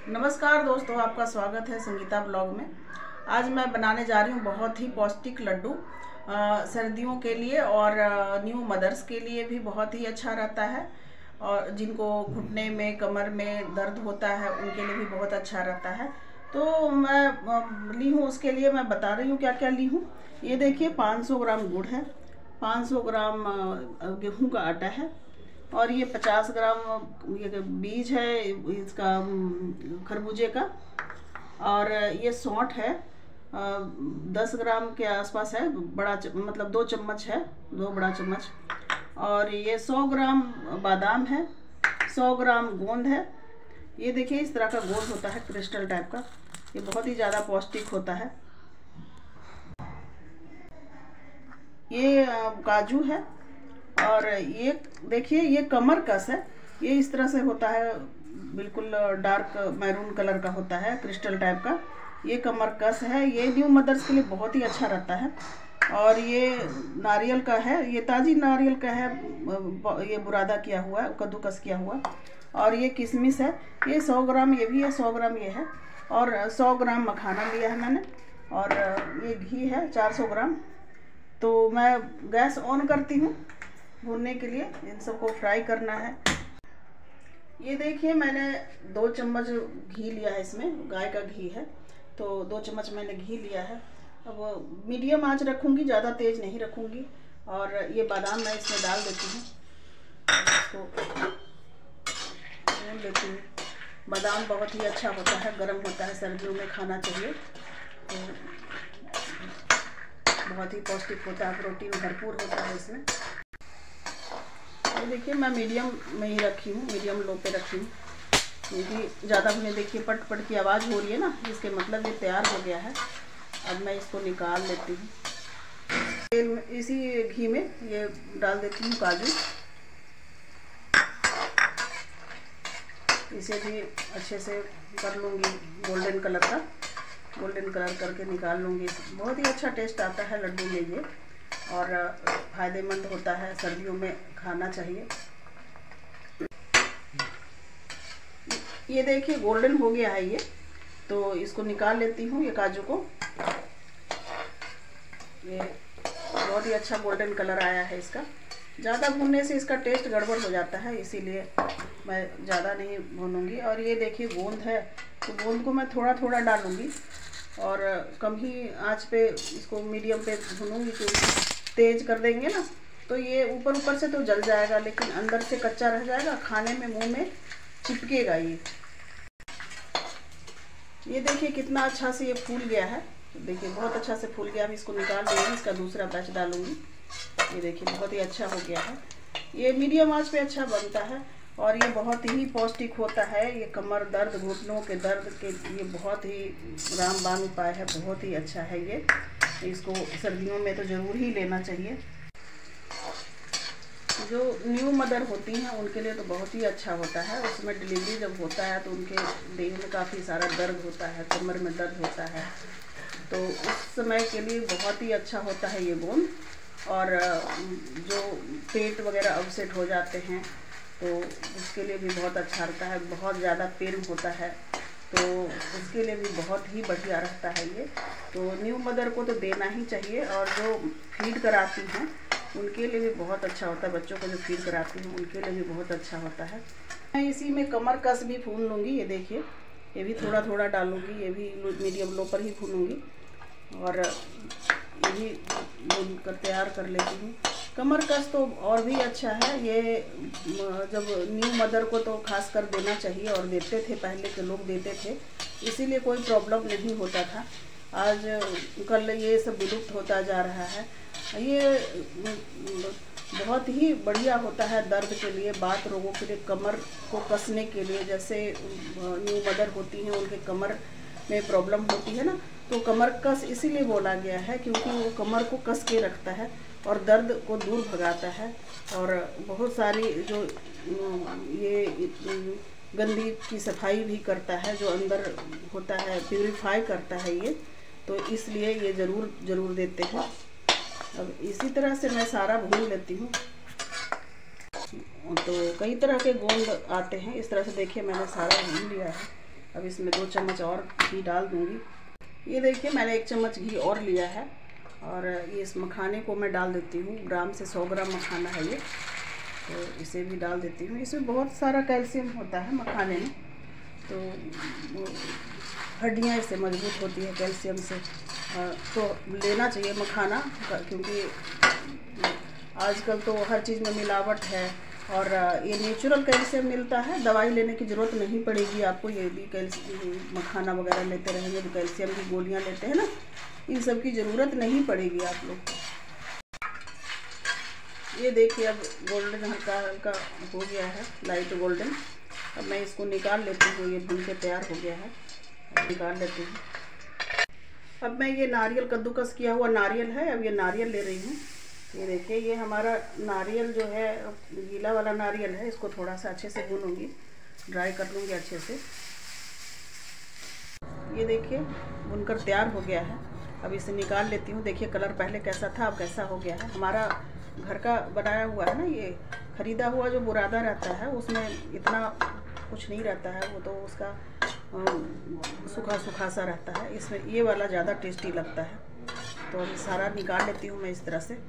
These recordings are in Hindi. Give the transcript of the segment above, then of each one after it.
नमस्कार दोस्तों, आपका स्वागत है संगीता ब्लॉग में। आज मैं बनाने जा रही हूँ बहुत ही पौष्टिक लड्डू। सर्दियों के लिए और न्यू मदर्स के लिए भी बहुत ही अच्छा रहता है, और जिनको घुटने में कमर में दर्द होता है उनके लिए भी बहुत अच्छा रहता है। तो मैं ली हूँ, उसके लिए मैं बता रही हूँ क्या क्या ली हूँ। ये देखिए 500 ग्राम गुड़ है, 500 ग्राम गेहूँ का आटा है, और ये 50 ग्राम ये बीज है इसका खरबूजे का, और ये सौंठ है 10 ग्राम के आसपास है, बड़ा मतलब 2 चम्मच है, 2 बड़ा चम्मच। और ये 100 ग्राम बादाम है, 100 ग्राम गोंद है। ये देखिए इस तरह का गोंद होता है, क्रिस्टल टाइप का, ये बहुत ही ज़्यादा पौष्टिक होता है। ये काजू है, और ये देखिए ये कमर कस है, ये इस तरह से होता है, बिल्कुल डार्क मैरून कलर का होता है, क्रिस्टल टाइप का। ये कमर कस है, ये न्यू मदर्स के लिए बहुत ही अच्छा रहता है। और ये नारियल का है, ये ताज़ी नारियल का है, ये बुरादा किया हुआ है, कद्दूकस किया हुआ। और ये किशमिश है, ये 100 ग्राम ये भी है, 100 ग्राम ये है, और 100 ग्राम मखाना लिया है मैंने। और ये घी है 400 ग्राम। तो मैं गैस ऑन करती हूँ भूनने के लिए, इन सबको फ्राई करना है। ये देखिए मैंने 2 चम्मच घी लिया है, इसमें गाय का घी है, तो 2 चम्मच मैंने घी लिया है। अब मीडियम आंच रखूँगी, ज़्यादा तेज़ नहीं रखूँगी। और ये बादाम मैं इसमें डाल देती हूँ, इसको भून लेती हूँ। बादाम बहुत ही अच्छा होता है, गर्म होता है, सर्दियों में खाना चाहिए, तो बहुत ही पौष्टिक होता है, प्रोटीन भरपूर होता है इसमें। तो देखिए मैं मीडियम में ही रखी हूँ, मीडियम लो पे रखी हूँ, क्योंकि ज़्यादा मुझे देखिए पट पट की आवाज़ हो रही है ना, इसके मतलब ये तैयार हो गया है। अब मैं इसको निकाल लेती हूँ। तेल में, इसी घी में ये डाल देती हूँ काजू, इसे भी अच्छे से कर लूँगी गोल्डन कलर का, गोल्डन कलर करके निकाल लूँगी। बहुत ही अच्छा टेस्ट आता है लड्डू में ये, और फ़ायदेमंद होता है, सर्दियों में खाना चाहिए। ये देखिए गोल्डन हो गया है ये, तो इसको निकाल लेती हूँ, ये काजू को। ये बहुत ही अच्छा गोल्डन कलर आया है इसका। ज़्यादा भूनने से इसका टेस्ट गड़बड़ हो जाता है, इसीलिए मैं ज़्यादा नहीं भूनूंगी। और ये देखिए गोंद है, तो गोंद को मैं थोड़ा थोड़ा डालूंगी, और कम ही आंच पे इसको मीडियम पे भूनूंगी, क्योंकि तेज़ कर देंगे ना तो ये ऊपर ऊपर से तो जल जाएगा, लेकिन अंदर से कच्चा रह जाएगा, खाने में मुंह में चिपकेगा ये देखिए कितना अच्छा से ये फूल गया है, देखिए बहुत अच्छा से फूल गया। अब इसको निकाल देंगे, इसका दूसरा बैच डालूंगी। ये देखिए बहुत ही अच्छा हो गया है, ये मीडियम आंच पे अच्छा बनता है, और ये बहुत ही पौष्टिक होता है। ये कमर दर्द, घुटनों के दर्द के ये बहुत ही रामबाण उपाय है, बहुत ही अच्छा है ये। इसको सर्दियों में तो ज़रूर ही लेना चाहिए। जो न्यू मदर होती हैं उनके लिए तो बहुत ही अच्छा होता है। उसमें डिलीवरी जब होता है तो उनके देह में काफ़ी सारा दर्द होता है, कमर में दर्द होता है, तो उस समय के लिए बहुत ही अच्छा होता है ये गोंद। और जो पेट वगैरह अपसेट हो जाते हैं तो उसके लिए भी बहुत अच्छा रहता है। बहुत ज़्यादा पेन होता है तो उसके लिए भी बहुत ही बढ़िया रहता है ये। तो न्यू मदर को तो देना ही चाहिए, और जो फीड कराती हैं उनके लिए भी बहुत अच्छा होता है। बच्चों को जो फीड कराती हैं उनके लिए भी बहुत अच्छा होता है। मैं इसी में कमर कस भी भून लूँगी, ये देखिए ये भी थोड़ा थोड़ा डालूँगी, ये भी मीडियम लो पर ही भूनूँगी, और ये भी भून कर तैयार कर लेती हूँ। कमर कस तो और भी अच्छा है, ये जब न्यू मदर को तो खास कर देना चाहिए, और देते थे, पहले के लोग देते थे, इसीलिए कोई प्रॉब्लम नहीं होता था। आज कल ये सब विलुप्त होता जा रहा है। ये बहुत ही बढ़िया होता है दर्द के लिए, बात रोगों के लिए, कमर को कसने के लिए। जैसे न्यू मदर होती हैं उनके कमर में प्रॉब्लम होती है ना, तो कमर कस इसीलिए बोला गया है क्योंकि वो कमर को कस के रखता है और दर्द को दूर भगाता है। और बहुत सारी जो ये गंदी की सफाई भी करता है, जो अंदर होता है प्यूरिफाई करता है ये, तो इसलिए ये ज़रूर देते हैं। अब इसी तरह से मैं सारा भून लेती हूँ। तो कई तरह के गोंद आते हैं, इस तरह से देखिए मैंने सारा भून लिया है। अब इसमें 2 चम्मच और घी डाल दूँगी। ये देखिए मैंने 1 चम्मच घी और लिया है और ये इस मखाने को मैं डाल देती हूँ। ग्राम से 100 ग्राम मखाना है ये, तो इसे भी डाल देती हूँ। इसमें बहुत सारा कैल्शियम होता है मखाने में, तो हड्डियाँ इससे मजबूत होती है कैल्शियम से। तो लेना चाहिए मखाना, क्योंकि आजकल तो हर चीज़ में मिलावट है और ये नेचुरल कैल्शियम मिलता है। दवाई लेने की ज़रूरत नहीं पड़ेगी आपको। ये भी कैल्शियम मखाना वगैरह लेते रहेंगे तो कैल्शियम की गोलियां लेते हैं ना, इन सब की ज़रूरत नहीं पड़ेगी आप लोग को। ये देखिए अब गोल्डन हल्का हल्का हो गया है, लाइट गोल्डन। अब मैं इसको निकाल लेती हूँ। ये भून के तैयार हो गया है, निकाल लेती हूँ। अब मैं ये नारियल कद्दूकस किया हुआ नारियल है, अब ये नारियल ले रही हूँ। ये देखिए ये हमारा नारियल जो है गीला वाला नारियल है, इसको थोड़ा सा अच्छे से भूनूंगी, ड्राई कर लूँगी अच्छे से। ये देखिए भुनकर तैयार हो गया है। अब इसे निकाल लेती हूँ। देखिए कलर पहले कैसा था, अब कैसा हो गया है। हमारा घर का बनाया हुआ है ना, ये खरीदा हुआ जो बुरादा रहता है उसमें इतना कुछ नहीं रहता है, वो तो उसका सूखा सूखा सा रहता है। इसमें ये वाला ज़्यादा टेस्टी लगता है। तो अभी सारा निकाल लेती हूँ मैं इस तरह से।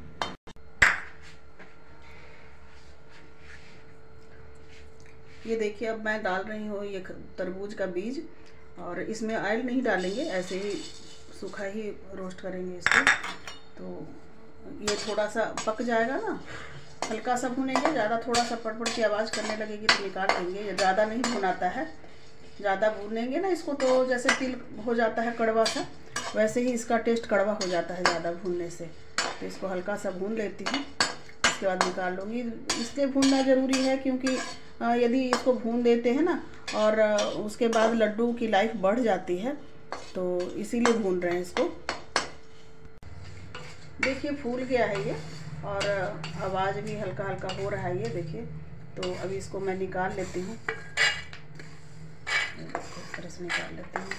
ये देखिए अब मैं डाल रही हूँ ये तरबूज का बीज, और इसमें ऑयल नहीं डालेंगे, ऐसे ही सूखा ही रोस्ट करेंगे इसको। तो ये थोड़ा सा पक जाएगा ना, हल्का सा भुनेंगे। ज़्यादा थोड़ा सा पड़ की आवाज़ करने लगेगी तो निकाल देंगे। ये ज़्यादा नहीं भुनाता है, ज़्यादा भूनेंगे ना इसको तो जैसे तिल हो जाता है कड़वा सा, वैसे ही इसका टेस्ट कड़वा हो जाता है ज़्यादा भूनने से। तो इसको हल्का सा भून लेती हूँ, उसके बाद निकाल लूँगी। इसलिए भूनना ज़रूरी है क्योंकि यदि इसको भून देते हैं ना और उसके बाद लड्डू की लाइफ बढ़ जाती है, तो इसीलिए भून रहे हैं इसको। देखिए फूल गया है ये, और आवाज़ भी हल्का हल्का हो रहा है ये देखिए। तो अभी इसको मैं निकाल लेती हूँ, इस तरह से निकाल लेती हूँ।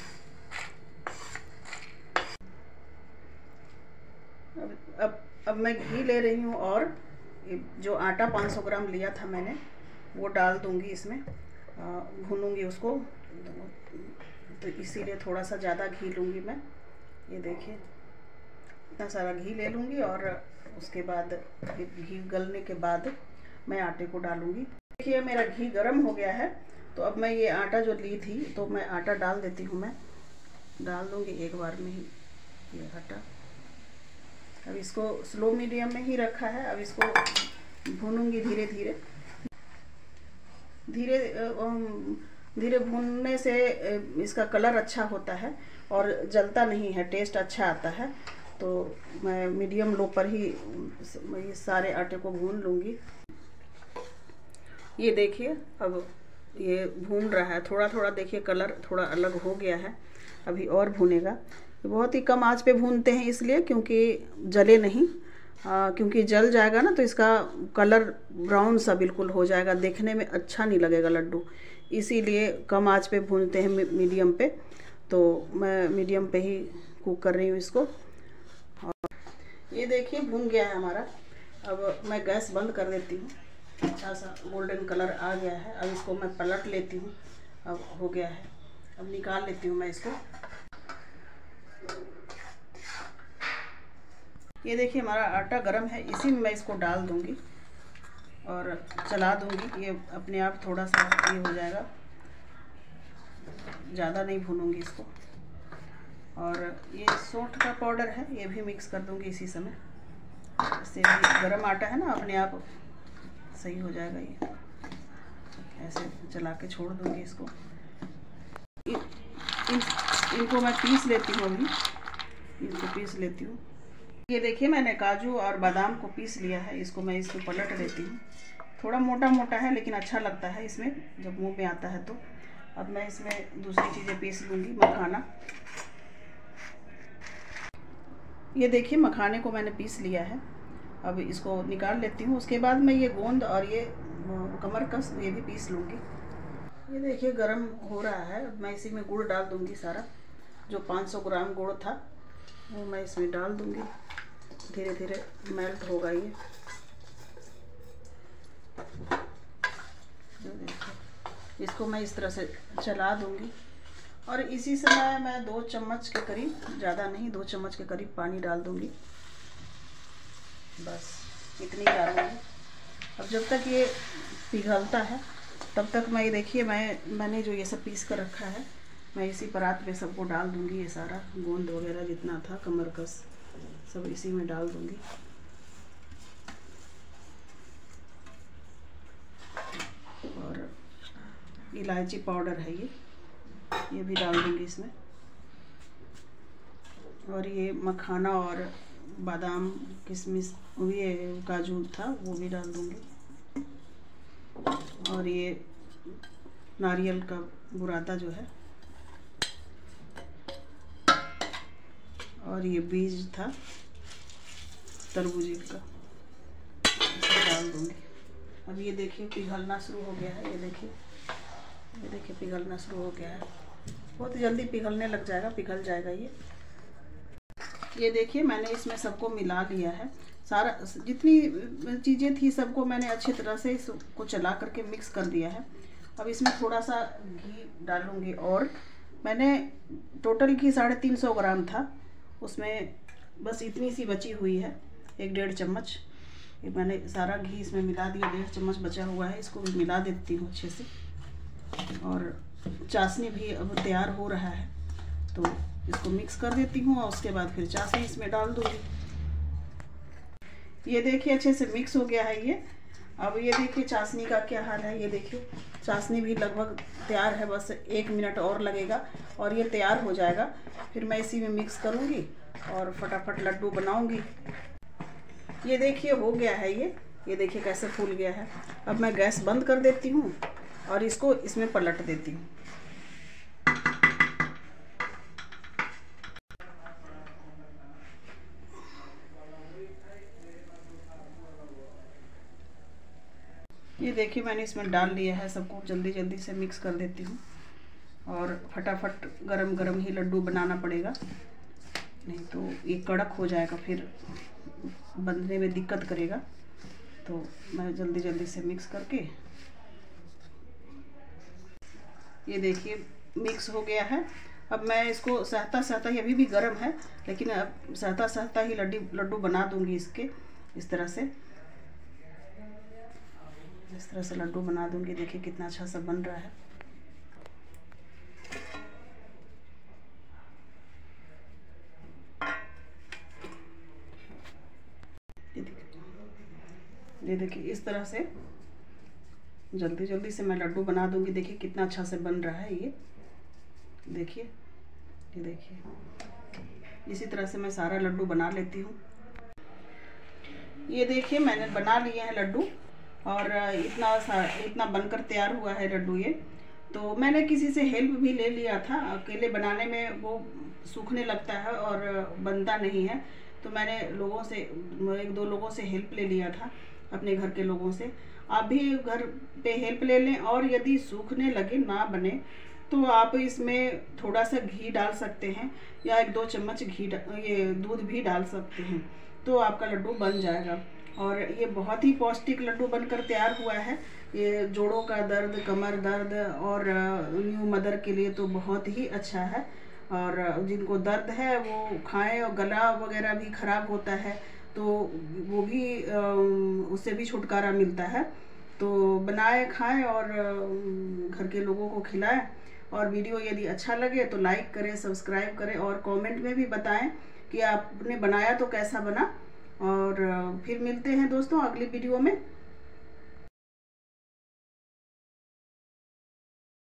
अब मैं घी ले रही हूँ, और जो आटा 500 ग्राम लिया था मैंने वो डाल दूँगी इसमें, भूनूंगी उसको। तो इसीलिए थोड़ा सा ज़्यादा घी लूँगी मैं। ये देखिए इतना सारा घी ले लूँगी, और उसके बाद घी गलने के बाद मैं आटे को डालूँगी। देखिए मेरा घी गर्म हो गया है, तो अब मैं ये आटा जो ली थी तो मैं आटा डाल देती हूँ। मैं डाल दूँगी एक बार में ही ये आटा। अब इसको स्लो मीडियम में ही रखा है। अब इसको भूनूंगी धीरे धीरे धीरे धीरे। भूनने से इसका कलर अच्छा होता है और जलता नहीं है, टेस्ट अच्छा आता है। तो मैं मीडियम लो पर ही ये सारे आटे को भून लूँगी। ये देखिए अब ये भून रहा है थोड़ा थोड़ा। देखिए कलर थोड़ा अलग हो गया है, अभी और भूनेगा। बहुत ही कम आंच पे भूनते हैं इसलिए क्योंकि जले नहीं, क्योंकि जल जाएगा ना तो इसका कलर ब्राउन सा बिल्कुल हो जाएगा, देखने में अच्छा नहीं लगेगा लड्डू। इसीलिए कम आंच पे भूनते हैं, मीडियम पे। तो मैं मीडियम पे ही कुक कर रही हूँ इसको। और ये देखिए भून गया है हमारा। अब मैं गैस बंद कर देती हूँ। अच्छा सा गोल्डन कलर आ गया है। अब इसको मैं पलट लेती हूँ। अब हो गया है, अब निकाल लेती हूँ मैं इसको। ये देखिए हमारा आटा गरम है, इसी में मैं इसको डाल दूंगी और चला दूंगी। ये अपने आप थोड़ा सा ये हो जाएगा, ज़्यादा नहीं भूनूंगी इसको। और ये सौंठ का पाउडर है, ये भी मिक्स कर दूंगी इसी समय। इससे भी गरम आटा है ना, अपने आप सही हो जाएगा। ये ऐसे चला के छोड़ दूंगी इसको। इनको मैं पीस लेती हूँ, अभी इनको पीस लेती हूँ। ये देखिए मैंने काजू और बादाम को पीस लिया है, इसको मैं इसमें पलट देती हूँ। थोड़ा मोटा मोटा है लेकिन अच्छा लगता है इसमें जब मुंह में आता है तो। अब मैं इसमें दूसरी चीज़ें पीस लूँगी। मखाना, ये देखिए मखाने को मैंने पीस लिया है, अब इसको निकाल लेती हूँ। उसके बाद मैं ये गोंद और ये कमरकस ये भी पीस लूँगी। ये देखिए गरम हो रहा है, अब मैं इसी में गुड़ डाल दूँगी सारा। जो 500 ग्राम गुड़ था वो मैं इसमें डाल दूँगी। धीरे धीरे मेल्ट होगा ये। इसको मैं इस तरह से चला दूँगी और इसी समय मैं 2 चम्मच के करीब, ज़्यादा नहीं, 2 चम्मच के करीब पानी डाल दूँगी। बस इतनी डालूँगी। अब जब तक ये पिघलता है तब तक मैं, ये देखिए मैंने जो ये सब पीस कर रखा है, मैं इसी परात में सबको डाल दूँगी। ये सारा गोंद वगैरह जितना था, कमरकस, सब इसी में डाल दूँगी। और इलायची पाउडर है ये भी डाल दूँगी इसमें। और ये मखाना और बादाम, किशमिश, ये काजू था, वो भी डाल दूँगी। और ये नारियल का बुरादा जो है, और ये बीज था तरबूज का, इसे डाल दूँगी। अब ये देखिए पिघलना शुरू हो गया है। ये देखिए पिघलना शुरू हो गया है। बहुत जल्दी पिघलने लग जाएगा, पिघल जाएगा ये देखिए मैंने इसमें सबको मिला लिया है। सारा जितनी चीज़ें थी सबको मैंने अच्छी तरह से इसको चला करके मिक्स कर दिया है। अब इसमें थोड़ा सा घी डालूँगी। और मैंने टोटल घी 350 ग्राम था, उसमें बस इतनी सी बची हुई है, 1-1.5 चम्मच। ये मैंने सारा घी इसमें मिला दिया, 1.5 चम्मच बचा हुआ है, इसको भी मिला देती हूँ अच्छे से। और चाशनी भी अब तैयार हो रहा है, तो इसको मिक्स कर देती हूँ और उसके बाद फिर चाशनी इसमें डाल दूँगी। ये देखिए अच्छे से मिक्स हो गया है ये। अब ये देखिए चाशनी का क्या हाल है। ये देखिए चाशनी भी लगभग तैयार है, बस 1 मिनट और लगेगा और ये तैयार हो जाएगा। फिर मैं इसी में मिक्स करूँगी और फटाफट लड्डू बनाऊँगी। ये देखिए हो गया है ये देखिए कैसे फूल गया है। अब मैं गैस बंद कर देती हूँ और इसको इसमें पलट देती हूँ। ये देखिए मैंने इसमें डाल लिया है, सबको जल्दी से मिक्स कर देती हूँ। और फटाफट गरम गरम ही लड्डू बनाना पड़ेगा, नहीं तो ये कड़क हो जाएगा, फिर बनने में दिक्कत करेगा। तो मैं जल्दी से मिक्स करके, ये देखिए मिक्स हो गया है। अब मैं इसको सहता ही, अभी भी गर्म है लेकिन अब सहता ही लड्डू बना दूंगी इसके। इस तरह से लड्डू बना दूंगी। देखिए कितना अच्छा सा बन रहा है। ये देखिए इस तरह से जल्दी से मैं लड्डू बना दूंगी। देखिए कितना अच्छा से बन रहा है ये देखिए इसी तरह से मैं सारा लड्डू बना लेती हूँ। ये देखिए मैंने बना लिए हैं लड्डू और इतना बनकर तैयार हुआ है लड्डू ये। तो मैंने किसी से हेल्प भी ले लिया था, अकेले बनाने में वो सूखने लगता है और बनता नहीं है। तो मैंने 1-2 लोगों से हेल्प ले लिया था, अपने घर के लोगों से। आप भी घर पे हेल्प ले लें। और यदि सूखने लगे, ना बने, तो आप इसमें थोड़ा सा घी डाल सकते हैं या 1-2 चम्मच ये दूध भी डाल सकते हैं, तो आपका लड्डू बन जाएगा। और ये बहुत ही पौष्टिक लड्डू बनकर तैयार हुआ है। ये जोड़ों का दर्द, कमर दर्द और न्यू मदर के लिए तो बहुत ही अच्छा है। और जिनको दर्द है वो खाएं। और गला वगैरह भी खराब होता है तो वो भी उससे भी छुटकारा मिलता है। तो बनाए, खाएं और घर के लोगों को खिलाएं। और वीडियो यदि अच्छा लगे तो लाइक करें, सब्सक्राइब करें और कमेंट में भी बताएं कि आपने बनाया तो कैसा बना। और फिर मिलते हैं दोस्तों अगली वीडियो में।